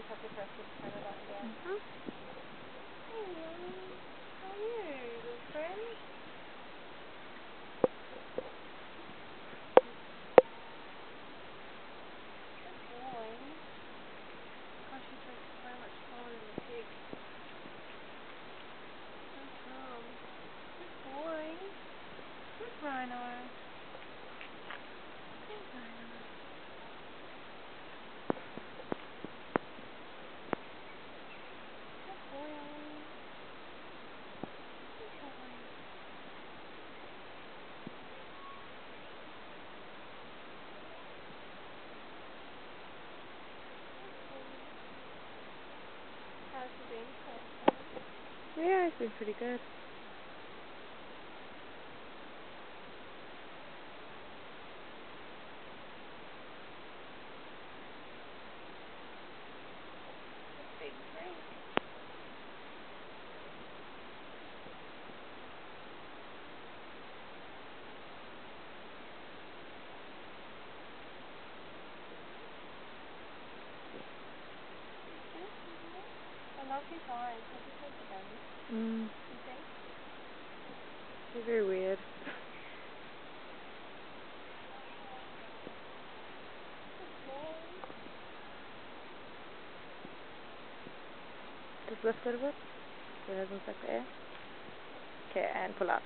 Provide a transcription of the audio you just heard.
just have to press this turn it on again. Mm-hmm. Hey, how are you, little friend? Good boy. Gosh, he's like so much smaller than the pig. So calm. Good boy. Good Rhino. Good Rhino. Good boy. Good boy. How's he been so far? Yeah, it's been pretty good. Big Frank. I love his eyes. Have you seen the belly? You think? They're very weird. Good boy. Just lift it a bit so it doesn't suck the air. Okay, and pull out.